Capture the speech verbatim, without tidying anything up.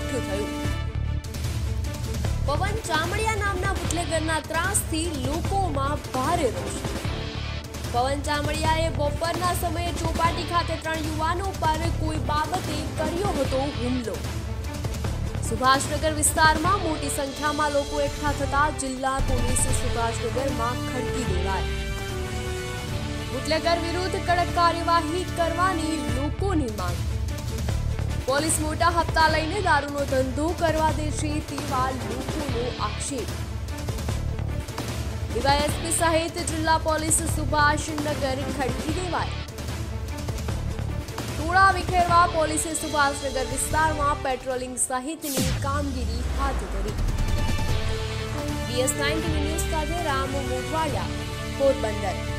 એકઠું થયું। પવન ચામડિયા નામના બુટલેગરના ત્રાસથી લોકોમાં ભારે રોષ। પવન ચામડિયાએ બપોરના સમયે ચોપાટી ખાતે ત્રણ યુવાનો પર કોઈ બાબતે કર્યો હતો હુમલો। સુભાષનગર વિસ્તારમાં મોટી સંખ્યામાં લોકો એકઠા થતા જિલ્લા પોલીસ સુભાષનગરમાં ખડકી દેવાઈ। બુટલેગર વિરુદ્ધ કડક કાર્યવાહી કરવાની લોકોની માંગ। પોલીસ મોટા હપ્તા લઈને દારૂનો ધંધો કરવા દે છે તેવા લોકોનો આક્ષેપ। ડીવાયએસપી સહિત જિલ્લા પોલીસ સુભાષનગર ખડકી દેવાય। ટોળા વિખેરવા પોલીસે સુભાષનગર વિસ્તારમાં પેટ્રોલિંગ સહિતની કામગીરી હાથ ધરી। બીએસ નાઇન્ટીન ન્યૂઝ સાથે રામ મોઢવાડિયા, પોરબંદર।